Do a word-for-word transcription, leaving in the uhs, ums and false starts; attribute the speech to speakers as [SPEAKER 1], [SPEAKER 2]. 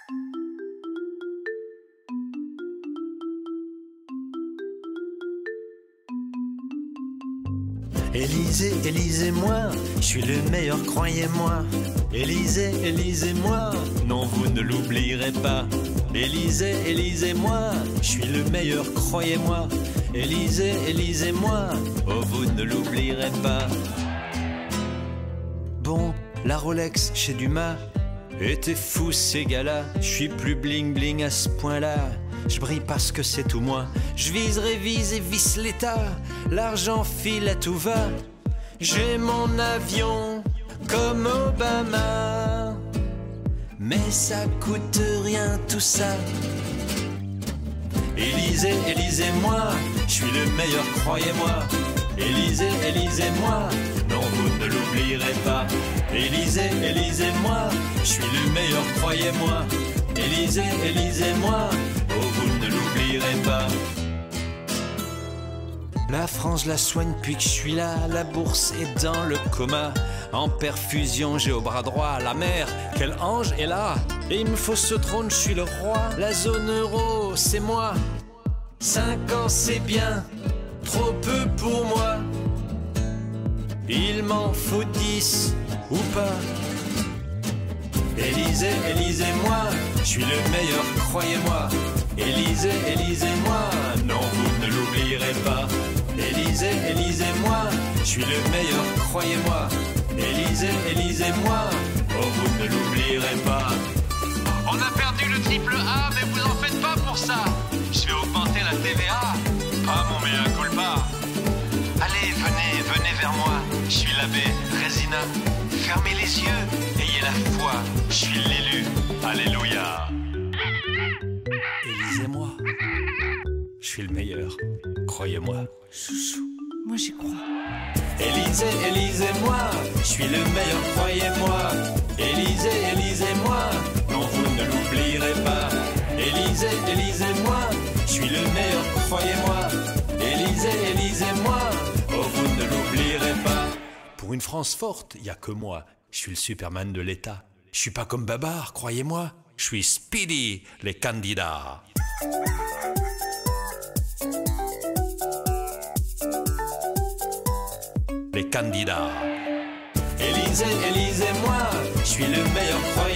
[SPEAKER 1] Élisée, élisez-moi, je suis le meilleur, croyez-moi. Élisée, élisez-moi, non vous ne l'oublierez pas. Élisée, élisez-moi, je suis le meilleur, croyez-moi. Élisée, élisez-moi, oh vous ne l'oublierez pas. Bon, la Rolex chez Dumas était fou ces gars-là. Je suis plus bling bling à ce point-là. Je brille parce que c'est tout moi. Je vise, révise et visse l'état. L'argent file à tout va. J'ai mon avion comme Obama. Mais ça coûte rien tout ça. Élisée, élisez-moi, je suis le meilleur, croyez-moi. Élisée, élisez-moi, non vous ne l'oublierez pas. Élisée, élisez-moi, je suis le meilleur, croyez-moi. Élisée, élisez-moi, oh vous ne l'oublierez pas. La France, je la soigne depuis que je suis là. La bourse est dans le coma. En perfusion, j'ai au bras droit la mer. Quel ange est là? Et il me faut ce trône, je suis le roi. La zone euro, c'est moi. Cinq ans, c'est bien, trop peu pour moi. Il m'en faut dix ou pas. Élisée, élisez-moi, je suis le meilleur, croyez-moi. Élisée, élisez-moi, non vous ne l'oublierez pas. Élisée, élisez-moi, je suis le meilleur, croyez-moi. Élisée, élisez-moi, oh vous ne l'oublierez pas.
[SPEAKER 2] On a perdu le triple A, mais vous en faites pas pour ça. Je vais augmenter la T V A. Pas mon mea culpa. Allez, venez, venez vers moi. Je suis l'abbé Résina. Fermez les yeux, ayez la foi. Je suis l'élu. Alléluia.
[SPEAKER 1] Élisez-moi, je suis le meilleur, croyez-moi.
[SPEAKER 3] Chouchou, moi j'y crois.
[SPEAKER 1] Élisée, élisez-moi, je suis le meilleur, croyez-moi. Élisée, élisez-moi, non vous ne l'oublierez pas. Élisée, élisez-moi, je suis le meilleur, croyez-moi. Élisée, élisez-moi, oh vous ne l'oublierez pas. Pour une France forte, y a que moi, je suis le Superman de l'État. Je suis pas comme Babar, croyez-moi. Je suis Speedy, les candidats. Les candidats. Élisée, élisez-moi, je suis le meilleur, croyez-moi.